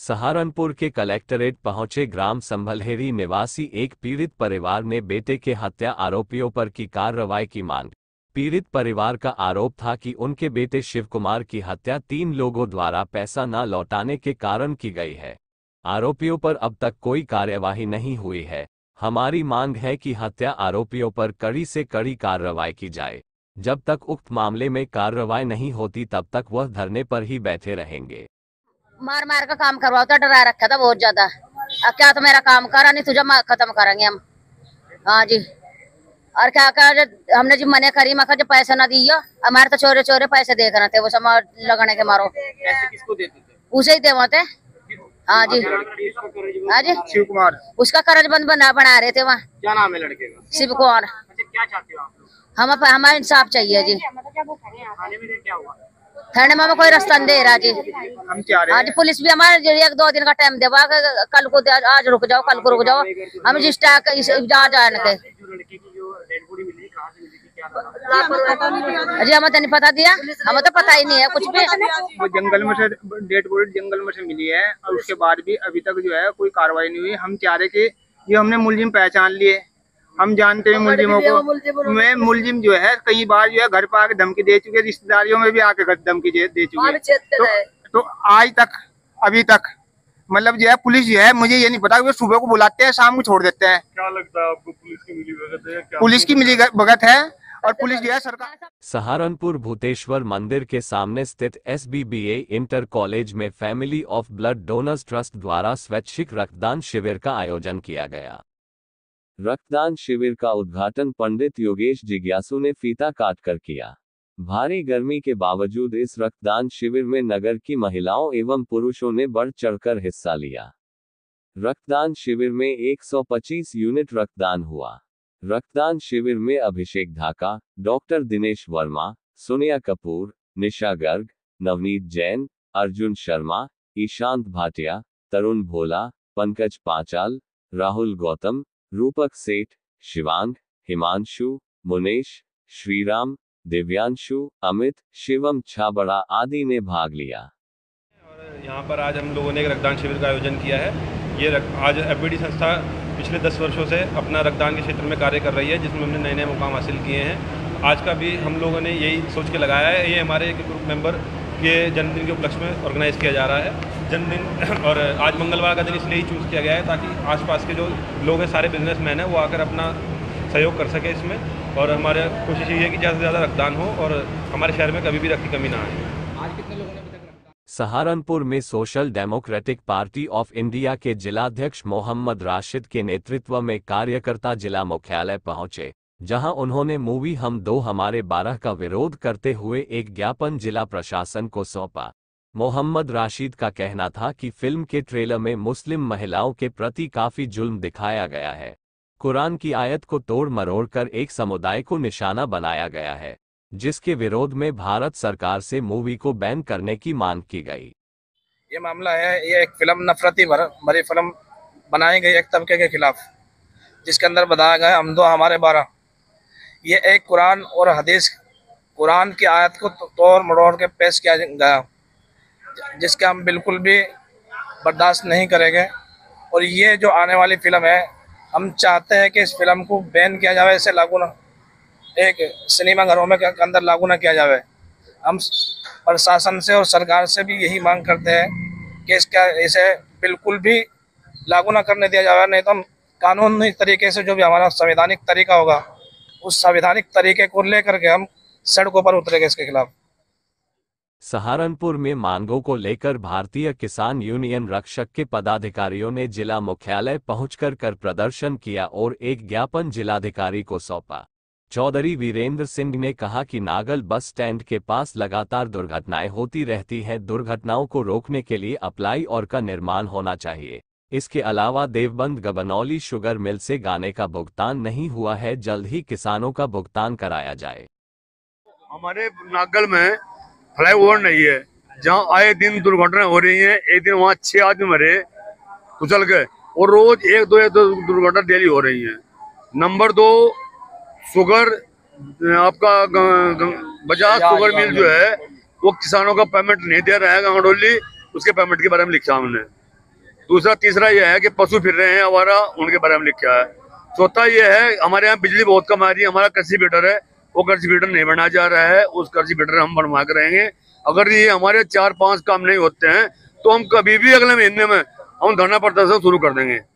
सहारनपुर के कलेक्टरेट पहुंचे ग्राम संभलहेरी निवासी एक पीड़ित परिवार ने बेटे के हत्या आरोपियों पर की कार्रवाई की मांग। पीड़ित परिवार का आरोप था कि उनके बेटे शिव कुमार की हत्या 3 लोगों द्वारा पैसा न लौटाने के कारण की गई है। आरोपियों पर अब तक कोई कार्यवाही नहीं हुई है। हमारी मांग है कि हत्या आरोपियों पर कड़ी से कड़ी कार्रवाई की जाए। जब तक उक्त मामले में कार्रवाई नहीं होती तब तक वह धरने पर ही बैठे रहेंगे। मार मार का काम करवाता, डरा रखा था बहुत ज्यादा। अब क्या तो मेरा काम करा नहीं, तुझे खत्म करेंगे हम। हाँ जी। और क्या कर हमने जी मने करी, मैं जो पैसा ना दिया, हमारे तो चोरे चोरे पैसे देख रहे थे वो सब लगाने के मारो। पैसे किसको देते थे? उसे ही देवा थे। हाँ जी। हाँ जी, शिव कुमार। उसका कर्ज बंद बना रहे थे वहाँ। क्या नाम है लड़के का? शिव कुमार। अच्छा, क्या चाहते हो आप लोग? हमारा इंसाफ चाहिए जी। थाने में क्या हुआ? थाने में कोई रास्ता नहीं दे रहा जी। हम क्या रहे हैं? आज पुलिस भी हमारे 1-2 दिन का टाइम देवा, कल को आज रुक जाओ, कल को रुक जाओ। हम जिस जा जाने के जो लड़की की जो डेड बॉडी मिली, कहाँ से मिली थी, क्या नाम? जी, हमें तो नहीं पता दिया, हमें तो पता ही नहीं है कुछ भी। वो जंगल में से डेड बॉडी जंगल में से मिली है और उसके बाद भी अभी तक जो है कोई कार्रवाई नहीं हुई। हम चाह रहे कि ये हमने मुलजिम पहचान लिए, हम जानते हैं मुलजिमों को। मैं मुलजिम जो है कई बार जो है घर पर आके धमकी दे चुके, रिश्तेदारियों में भी आके धमकी दे चुके। तो आज तक अभी तक मतलब जो है पुलिस जो है, मुझे ये नहीं पता कि वो सुबह को बुलाते हैं शाम को छोड़ देते हैं। क्या लगता है आपको, पुलिस की मिलीभगत है? पुलिस की मिलीभगत है और पुलिस जो है सरकार। सहारनपुर भूतेश्वर मंदिर के सामने स्थित SBBA इंटर कॉलेज में family of blood donors trust द्वारा स्वैच्छिक रक्तदान शिविर का आयोजन किया गया। रक्तदान शिविर का उद्घाटन पंडित योगेश जिज्ञासु ने फीता काटकर किया। भारी गर्मी के बावजूद इस रक्तदान शिविर में नगर की महिलाओं एवं पुरुषों ने बढ़ चढ़कर हिस्सा लिया। रक्तदान शिविर में 125 यूनिट रक्तदान हुआ। रक्तदान शिविर में अभिषेक ढाका, डॉक्टर दिनेश वर्मा, सोनिया कपूर, निशा गर्ग, नवनीत जैन, अर्जुन शर्मा, ईशांत भाटिया, तरुण भोला, पंकज पांचाल, राहुल गौतम, रूपक सेठ, शिवांग, हिमांशु, मुनेश, श्रीराम, दिव्यांशु, अमित, शिवम छाबड़ा आदि ने भाग लिया। और यहाँ पर आज हम लोगों ने एक रक्तदान शिविर का आयोजन किया है। ये आज FBD संस्था पिछले 10 वर्षों से अपना रक्तदान के क्षेत्र में कार्य कर रही है, जिसमें हमने नए नए मुकाम हासिल किए हैं। आज का भी हम लोगों ने यही सोच के लगाया है। ये हमारे एक ग्रुप मेंबर के जन्मदिन के उपलक्ष्य में ऑर्गेनाइज़ किया जा रहा है जन्मदिन। और आज मंगलवार का दिन इसलिए ही चूज़ किया गया है ताकि आसपास के जो लोग हैं, सारे बिजनेसमैन हैं, वो आकर अपना सहयोग कर सके इसमें। और हमारी कोशिश ये है कि ज़्यादा से ज़्यादा रक्तदान हो और हमारे शहर में कभी भी रक्त की कमी ना आए। आज कितने लोगों ने अभी तक रक्तदान? सहारनपुर में Social Democratic Party of India के जिलाध्यक्ष मोहम्मद राशिद के नेतृत्व में कार्यकर्ता जिला मुख्यालय पहुंचे, जहां उन्होंने मूवी हम दो हमारे 12 का विरोध करते हुए एक ज्ञापन जिला प्रशासन को सौंपा। मोहम्मद राशिद का कहना था कि फिल्म के ट्रेलर में मुस्लिम महिलाओं के प्रति काफी जुल्म दिखाया गया है। कुरान की आयत को तोड़ मरोड़ कर एक समुदाय को निशाना बनाया गया है, जिसके विरोध में भारत सरकार से मूवी को बैन करने की मांग की गई। ये मामला है, ये एक फिल्म नफरती भरी फिल्म बनाई गई एक तबके के खिलाफ, जिसके अंदर बताया गया हम दो हमारे 12। ये एक कुरान और हदीस, कुरान की आयत को तोड़ मरोड़ के पेश किया गया, जिसके हम बिल्कुल भी बर्दाश्त नहीं करेंगे। और ये जो आने वाली फिल्म है, हम चाहते हैं कि इस फिल्म को बैन किया जाए, इसे लागू ना, एक सिनेमा घरों में के अंदर लागू ना किया जाए। हम प्रशासन से और सरकार से भी यही मांग करते हैं कि इसे बिल्कुल भी लागू ना करने दिया जाए, नहीं तो हम कानूनी तरीके से जो भी हमारा संवैधानिक तरीका होगा, उस संवैधानिक तरीके को लेकर के हम सड़कों पर उतरेंगे इसके खिलाफ। सहारनपुर में मांगों को लेकर भारतीय किसान यूनियन रक्षक के पदाधिकारियों ने जिला मुख्यालय पहुंचकर कर प्रदर्शन किया और एक ज्ञापन जिलाधिकारी को सौंपा। चौधरी वीरेंद्र सिंह ने कहा कि नागल बस स्टैंड के पास लगातार दुर्घटनाएं होती रहती हैं। दुर्घटनाओं को रोकने के लिए अप्लाई और का निर्माण होना चाहिए। इसके अलावा देवबंद गबनौली शुगर मिल से गाने का भुगतान नहीं हुआ है, जल्द ही किसानों का भुगतान कराया जाए। हमारे नागल में फ्लाईओवर नहीं है, जहाँ आए दिन दुर्घटना हो रही है। एक दिन वहाँ 6 आदमी मरे कुचल के, और रोज एक दो दुर्घटना डेली हो रही है। नंबर 2, शुगर आपका बजाज शुगर मिल जो है, वो किसानों का पेमेंट नहीं दे रहा है। गंगडोली उसके पेमेंट के बारे में लिखा हमने। दूसरा तीसरा ये है कि पशु फिर रहे हैं हमारा, उनके बारे में लिखा है। चौथा ये है हमारे यहाँ बिजली बहुत कम आ रही है, हमारा कृषि फीडर है, वो कृषि फीडर नहीं बनाया जा रहा है, उस कृषि फीडर हम बनवा कर रहेंगे। अगर ये हमारे 4-5 काम नहीं होते हैं तो हम कभी भी अगले महीने में हम धरना प्रदर्शन शुरू कर देंगे।